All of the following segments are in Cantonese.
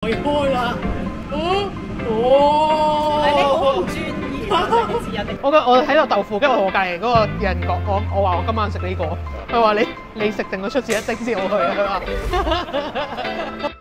離開啦！ 你好唔專業啊！成件事人哋我喺度豆腐，跟住我隔離嗰個人講我話我今晚食呢個，佢話你食定個出前一丁先好去啊！佢話。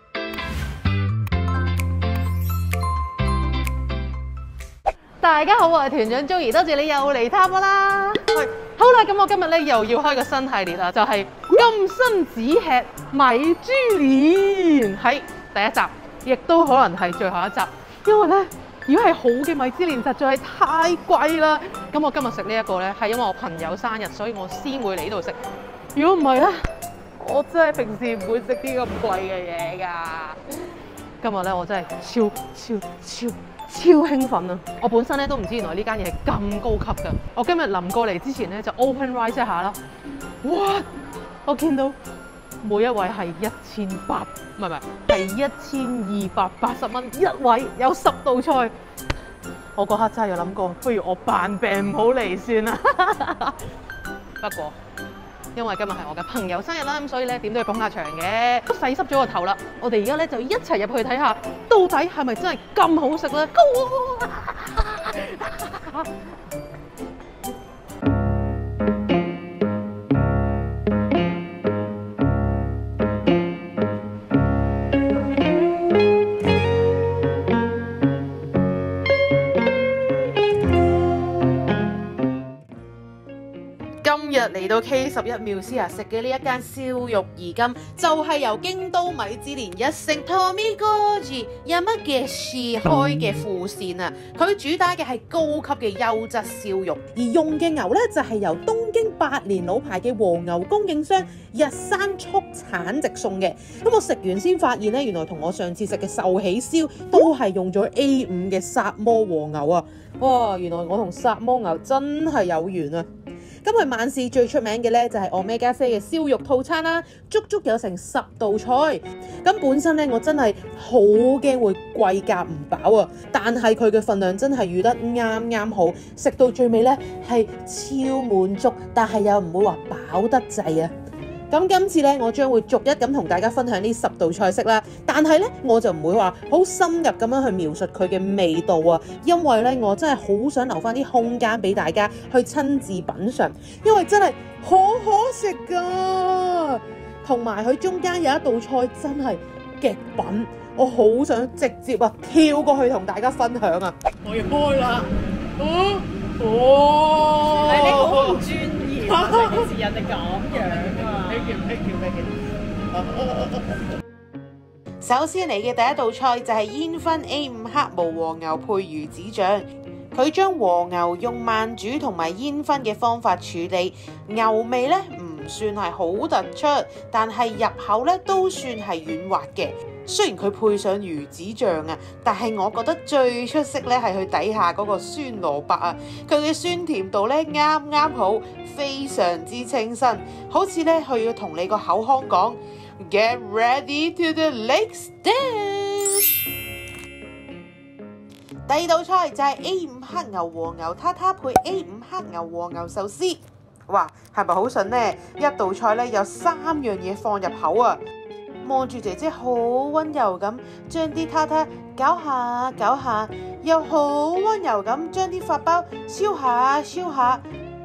大家好，我係團長 Joey， 多謝你又嚟探我啦。好啦，咁我今日咧又要開個新系列啦，就係今生只吃米芝蓮，喺第一集，亦都可能係最後一集，因為咧如果係好嘅米芝蓮實在係太貴啦。咁我今日食呢一個咧係因為我朋友生日，所以我先會嚟呢度食。如果唔係咧，我真係平時唔會食啲咁貴嘅嘢㗎。今日咧我真係超興奮啊！我本身咧都唔知原來呢間嘢係咁高級㗎。我今日臨過嚟之前咧就 open rice 一下啦。哇！我見到每一位係1800，唔係係1280蚊一位，有10道菜。我嗰刻真係有諗過，不如我扮病唔好嚟算啦。不過因為今日係我嘅朋友生日啦，咁所以咧點都要捧下場嘅，都洗濕咗個頭啦。我哋而家咧就一齊入去睇下，到底係咪真係咁好食咧？今日嚟到 K11 Musea 食嘅呢一間燒肉宜金，就係由京都米芝蓮一星 Tomikoji Yamagishi 開嘅副線啊！佢主打嘅係高級嘅優質燒肉，而用嘅牛呢，就係由東京8年老牌嘅和牛供應商日山畜產直送嘅。咁我食完先發現呢，原來同我上次食嘅壽喜燒都係用咗 A5 嘅薩摩和牛啊！哇，原來我同薩摩牛真係有緣啊！今日晚市最出名嘅咧就係 Omega 嘅燒肉套餐啦，足足有成10道菜。咁本身咧我真係好驚會貴價唔飽啊，但係佢嘅份量真係預得啱啱好，食到最尾咧係超滿足，但係又唔會話飽得滯啊。咁今次咧，我將會逐一咁同大家分享呢10道菜式啦。但係咧，我就唔會話好深入咁樣去描述佢嘅味道啊，因為咧，我真係好想留翻啲空間俾大家去親自品嚐，因為真係好好食噶。同埋佢中間有一道菜真係極品，我好想直接跳過去同大家分享啊！我要開啦！ 你好唔專業啊！成件事人哋咁樣啊！ 首先嚟嘅第一道菜就係煙燻 A5 黑毛和牛配魚子醬，佢將和牛用慢煮同埋煙燻嘅方法處理，牛味咧唔算係好突出，但係入口咧都算係軟滑嘅。雖然佢配上魚子醬啊，但係我覺得最出色咧係佢底下嗰個酸蘿蔔啊，佢嘅酸甜度咧啱啱好，非常之清新，好似咧佢要同你個口腔講 Get ready to the next dish。第二道菜就係 A5 黑牛和牛塔塔配 A5 黑牛和牛壽司，哇，係咪好順呢？一道菜咧有3樣嘢放入口啊！望住姐姐好溫柔咁將啲塔塔攪下攪下，又好溫柔咁將啲法包燒下燒下，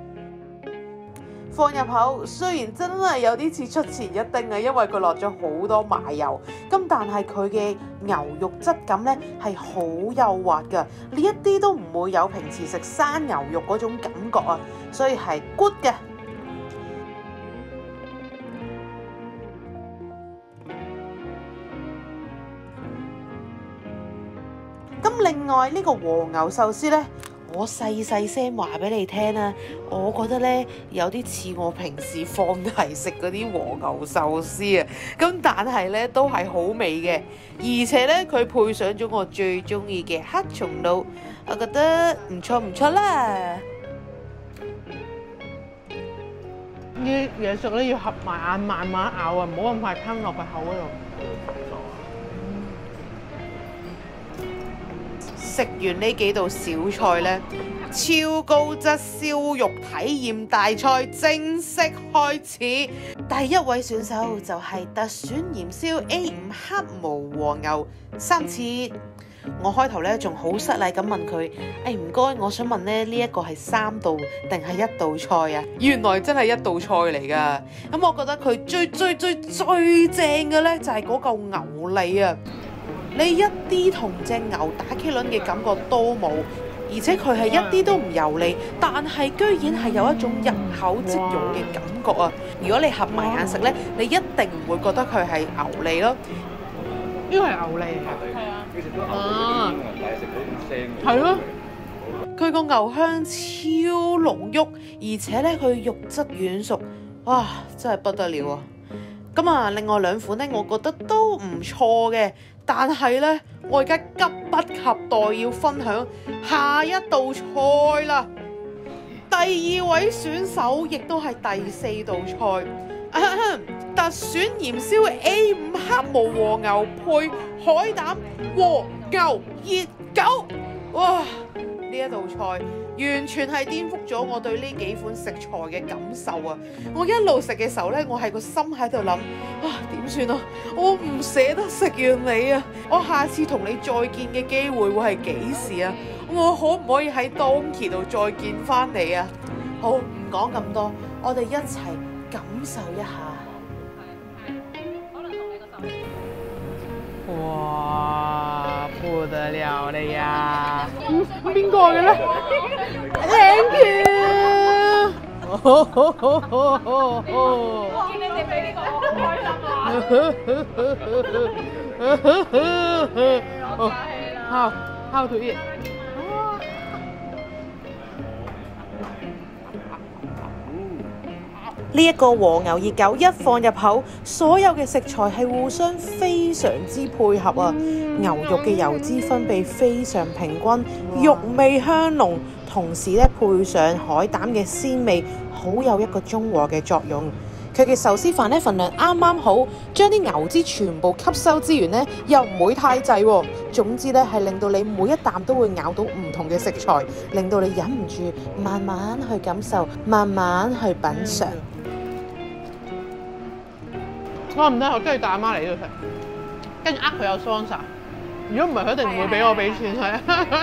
放入口。雖然真係有啲似出前一丁啊，因為佢落咗好多麻油，咁但係佢嘅牛肉質感呢係好幼滑㗎，呢一啲都唔會有平時食生牛肉嗰種感覺啊，所以係 good 嘅。咁另外呢個和牛壽司呢，我細聲話俾你聽啊，我覺得呢有啲似我平時放題食嗰啲和牛壽司啊，咁但係呢都係好味嘅，而且呢佢配上咗我最中意嘅黑松露，我覺得唔錯啦。 啲嘢食咧要合埋眼慢慢咬啊，唔好咁快吞落個口嗰度。 食完呢幾道小菜呢，超高質燒肉體驗大賽正式開始。 第一位選手就係特選鹽燒 A5 黑毛和牛三切。我開頭咧仲好失禮咁問佢：唔該，我想問咧呢一個係3道定係1道菜啊？原來真係1道菜嚟㗎。咁我覺得佢最正嘅咧就係嗰嚿牛脷啊！你一啲同隻牛打茄輪嘅感覺都冇，而且佢係一啲都唔油膩，但係居然係有一種入口即溶嘅感覺啊！如果你合埋眼食咧，你一定唔會覺得佢係牛脷咯。 呢個係牛脷嚟㗎。係啊。啊。係咯。佢個牛香超濃郁，而且咧佢肉質軟熟，哇！真係不得了啊！咁啊，另外2款咧，我覺得都唔錯嘅，但係咧，我而家急不及待要分享下一道菜啦。第2位選手亦都係第4道菜。特選鹽燒 A5 黑毛和牛配海膽和牛熱狗，哇！呢一道菜完全係顛覆咗我對呢幾款食材嘅感受啊！我一路食嘅時候呢，我係個心喺度諗啊，點算啊？我唔捨得食完你啊！我下次同你再見嘅機會會係幾時啊？我可唔可以喺當期度再見翻你啊？好，唔講咁多，我哋一齊感受一下。哇，不得了了呀！邊個嘅咧 ？Thank you。 我見你哋俾呢個我好開心啊！ How to eat？ 呢一個和牛熱狗一放入口，所有嘅食材係互相非常之配合啊！牛肉嘅油脂分泌非常平均，肉味香濃，同時咧配上海膽嘅鮮味，好有一個中和嘅作用。佢嘅壽司飯咧份量啱啱好，將啲牛脂全部吸收之餘咧，又唔會太滯喎。總之咧係令到你每一啖都會咬到唔同嘅食材，令到你忍唔住慢慢去感受，慢慢去品嚐。 我唔得，我跟住帶阿媽嚟呢度食，跟住佢有 sponsor。如果唔係，佢一定唔會俾我俾錢佢。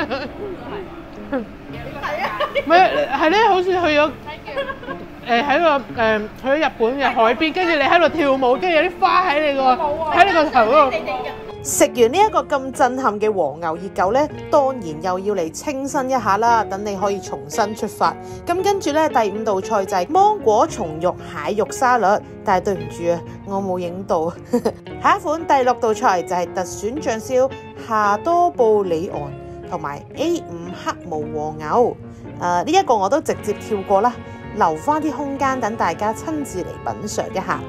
係啊，唔係係咧，好似去咗喺個去咗日本嘅海邊，跟住你喺度跳舞，跟住有啲花喺你個頭嗰度。 食完呢一個咁震撼嘅和牛熱狗呢，當然又要嚟清新一下啦，等你可以重新出發。咁跟住呢，第5道菜就係芒果松肉蟹肉沙律，但係對唔住啊，我冇影到。下一款第6道菜就係特選醬燒夏多布里昂同埋 A5 黑毛和牛。呢一個我都直接跳過啦，留翻啲空間等大家親自嚟品嚐一下。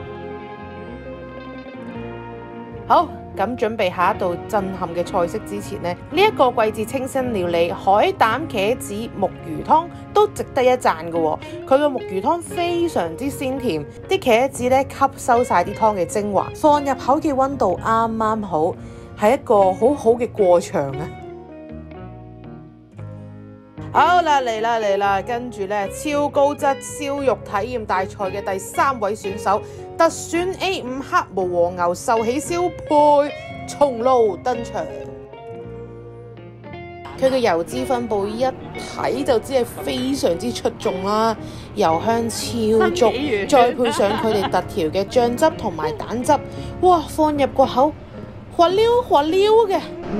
好。咁準備下一道震撼嘅菜式之前呢，呢一個季節清新料理海膽茄子木魚湯都值得一讚嘅喎。佢個木魚湯非常之鮮甜，啲茄子咧吸收晒啲湯嘅精華，放入口嘅溫度啱啱好，係一個好好嘅過場啊！好啦，嚟啦，跟住咧超高質燒肉體驗大賽嘅第3位選手，特選 A5 黑毛和牛壽喜燒配松露登場。佢嘅油脂分佈一睇就知係非常之出眾啦，油香超足，再配上佢哋特調嘅醬汁同埋蛋汁，哇！放入個口，滑溜嘅，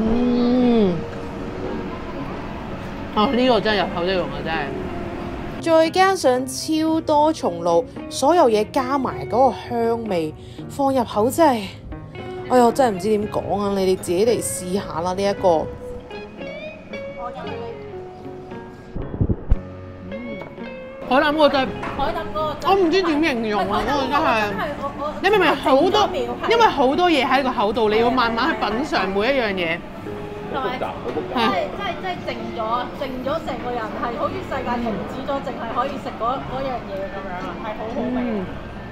呢個真係入口即溶啊！真係， 再加上超多松露，所有嘢加埋嗰個香味，放入口真係，哎呀，真係唔知點講啊！你哋自己嚟試下啦，呢一個。 海膽嗰個真係， 海膽嗰個我唔知點形容啊！嗰個真係，你明唔明好多？因為好多嘢喺個口度，你要慢慢去品嚐每一樣嘢。 係咪？真係靜咗成個人係好似世界停止咗，淨係可以食嗰樣嘢咁樣啊，係好好味。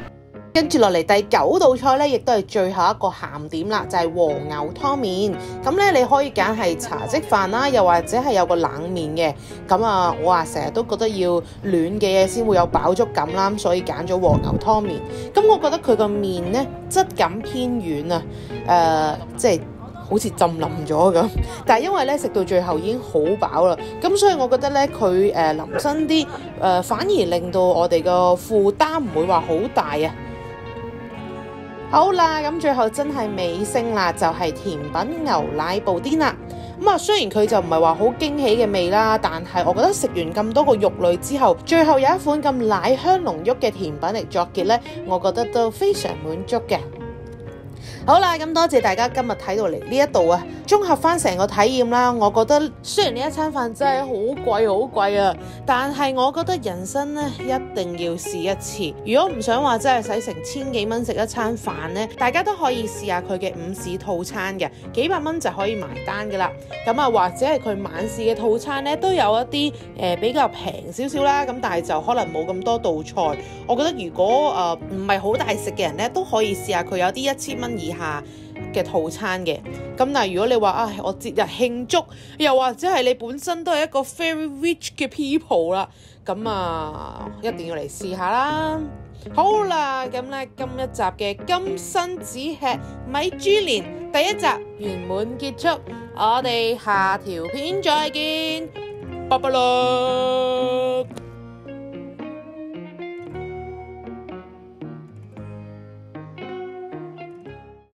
跟住落嚟第9道菜咧，亦都係最後一個鹹點啦，就係和牛湯麵。咁咧你可以揀係茶漬飯啦，又或者係有個冷麵嘅。咁啊，我成日都覺得要暖嘅嘢先會有飽足感啦，所以揀咗和牛湯麵。咁我覺得佢個麵咧質感偏軟啊，即係好似浸腍咗咁。但係因為咧食到最後已經好飽啦，咁所以我覺得咧佢腍身啲，反而令到我哋個負擔唔會話好大啊。好啦，咁最後真係尾聲啦，就係甜品牛奶布甸啦。咁啊，雖然佢就唔係話好驚喜嘅味啦，但係我覺得食完咁多個肉類之後，最後有一款咁奶香濃郁嘅甜品嚟作結呢，我覺得都非常滿足嘅。好啦，咁多謝大家今日睇到嚟呢一度啊，綜合翻成個體驗啦，我覺得雖然呢一餐飯真係好貴啊，但係我覺得人生呢一定要試一次。如果唔想話真係使成1000幾蚊食一餐飯呢，大家都可以試下佢嘅午市套餐嘅，幾百蚊就可以埋單噶啦。咁啊，或者係佢晚市嘅套餐呢，都有一啲比較平少少啦，咁但係就可能冇咁多道菜。我覺得如果唔係好大食嘅人呢，都可以試下佢有啲1000蚊以下嘅套餐嘅。咁但係如果你話我節日慶祝，又或者係你本身都係一個 very rich 嘅 people 啦，咁啊一定要嚟試下啦。好啦，咁咧今一集嘅今生只吃米芝蓮第1集圓滿結束，我哋下條片再見，拜拜啦。